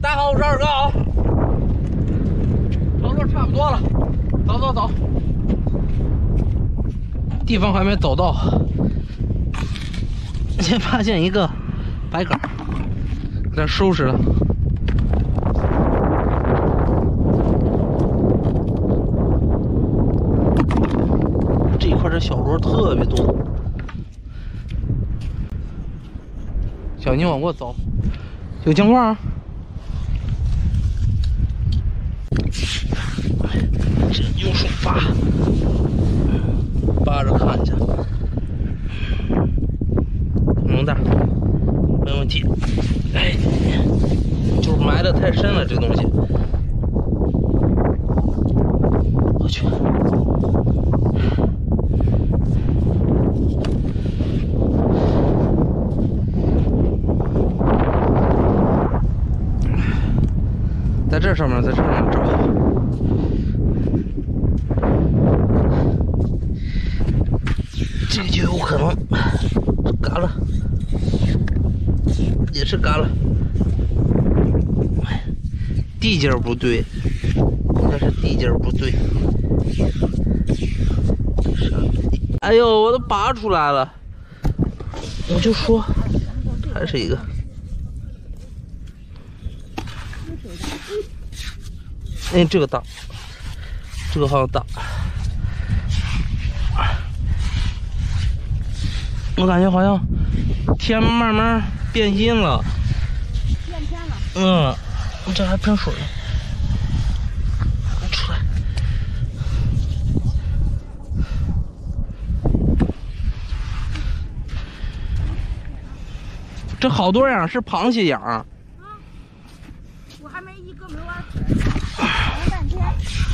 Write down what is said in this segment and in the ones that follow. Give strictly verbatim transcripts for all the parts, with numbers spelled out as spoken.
大家好，我是二哥啊。差不多差不多了，走走走。地方还没走到，先发现一个白杆，给它收拾了。这一块这小螺特别多。小心往过走，有情况啊！这用手扒，扒着看一下，能的，没问题。哎，就是埋的太深了，这东西。我去。在这上面，在这上面找，这个就有可能嘎了，也是嘎了，地劲儿不对，应该是地劲儿不对。哎呦，我都拔出来了，我就说，还是一个。哎，这个大，这个好像大。我感觉好像天慢慢变阴了。 变天了。 嗯，这还喷水呢。出来。这好多样，是螃蟹眼儿。 我还没一个没完事，玩半天。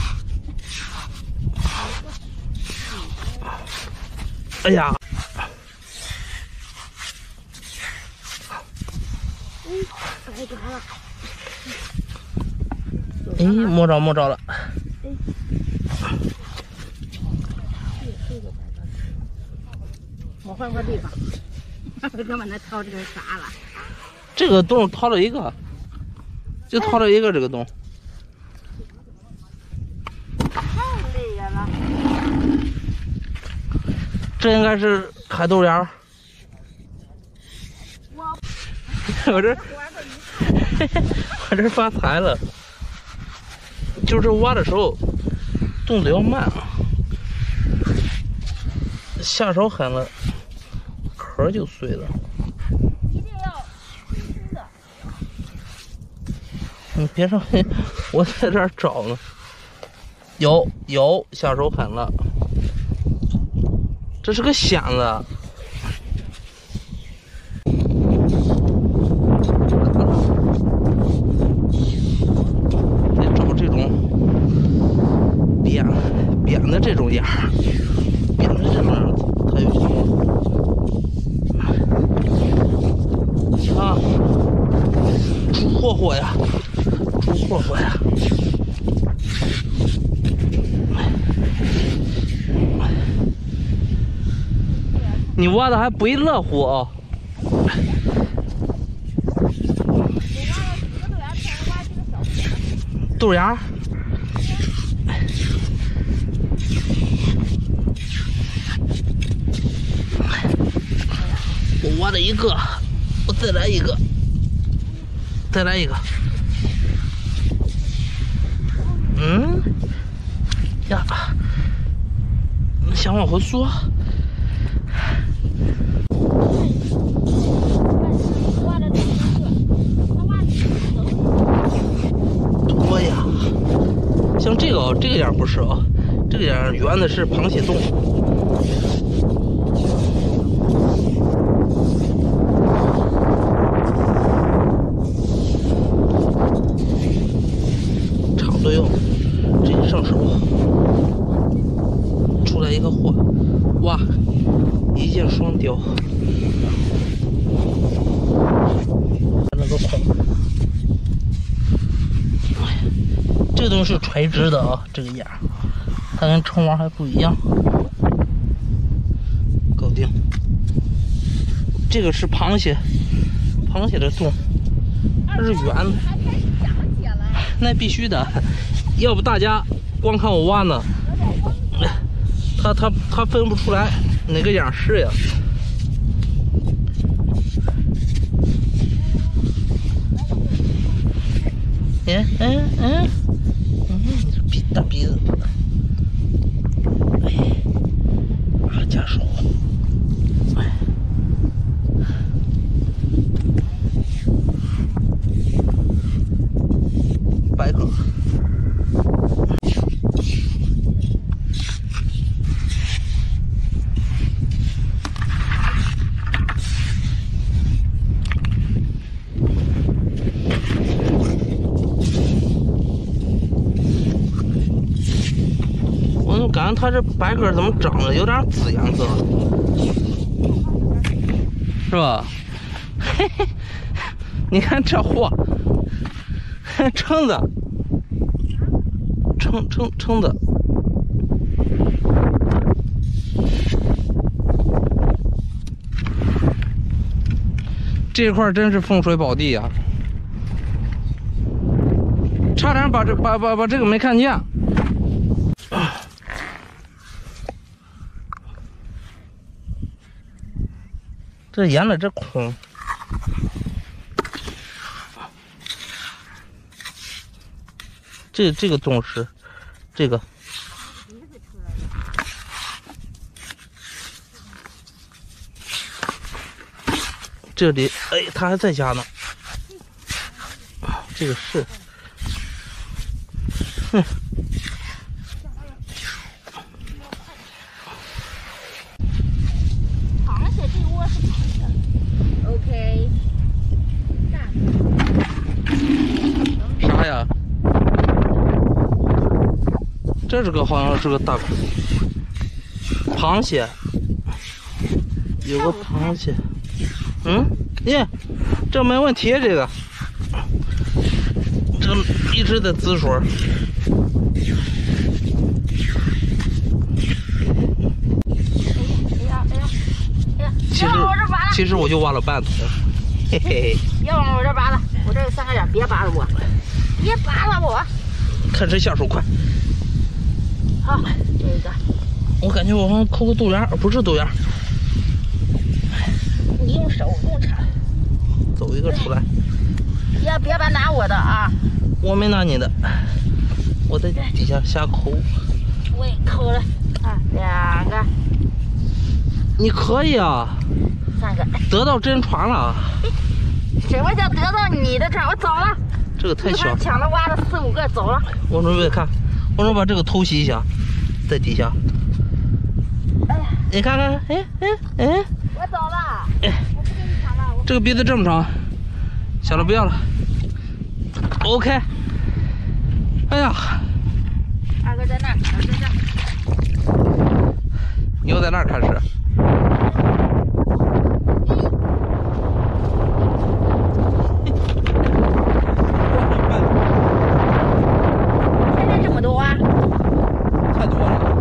哎呀！ 哎，白嘎了。 哎，摸着摸着了。 哎，这个白嘎。我换个地方，干嘛那掏这个啥了？ 这个洞掏了一个。就掏了一个这个洞， 太累了。 这应该是海豆芽。 我我这我这发财了，就是挖的时候动作要慢啊，下手狠了，壳就碎了。你别上，我在这儿找呢。有有，下手狠了。这是个蚬子。得找这种扁扁的这种眼儿，扁的这种样子，它有情况。啊，出霍霍呀！出霍霍呀！你挖的还不亦乐乎啊！豆芽。我挖了一个，我再来一个，再来一个。嗯，呀，想往回缩。多呀，像这个这个眼不是啊，这个眼圆的是螃蟹洞。差不多哟。直接上手，出来一个货，哇，一箭双雕，那个孔，这个东西是垂直的啊，这个眼儿，它跟冲王还不一样，搞定。这个是螃蟹，螃蟹的洞，它是圆的。 那必须的，要不大家光看我挖呢，他他他分不出来哪个样是呀。嗯嗯嗯嗯，你这鼻大鼻子，哎，啊，加手，哎。白鸽，我怎么感觉它这白鸽怎么长得有点紫颜色，是吧？嘿嘿，你看这货。蛏子，蛏蛏蛏子，这块真是风水宝地啊！差点把这把把把这个没看见。这沿着这孔。这这个洞是，这个，这里哎，它还在家呢。这个是，哼， 螃蟹这窝是螃蟹 ，OK， 啥呀？这是个好像是个大螃蟹，有个螃蟹，嗯，耶，这没问题，这个，这一直在滋水。 哎呀哎呀哎呀！ 其实其实我就挖了半桶，嘿嘿。 要往我这扒拉，我这有三个眼，别扒拉我，别扒拉我。 看谁下手快。 好，这个， 我感觉我好像抠个肚眼，不是肚眼。 你用手用铲， 走一个出来。 别别别拿我的啊！ 我没拿你的，我在底下瞎抠。 我也抠了啊，两个， 你可以啊， 三个， 得到真传了。 什么叫得到你的船？我走了。 这个太小， 抢了挖了四五个，走了。 我准备看，我准备把这个偷袭一下，在底下。 哎呀， 你看看，哎哎哎， 我走了， 哎， 我不跟你抢了。我这个鼻子这么长，小的不要了。OK。哎呀， 二哥在那儿，我在这儿。 你又在那儿开始。现在这么多啊？太多了。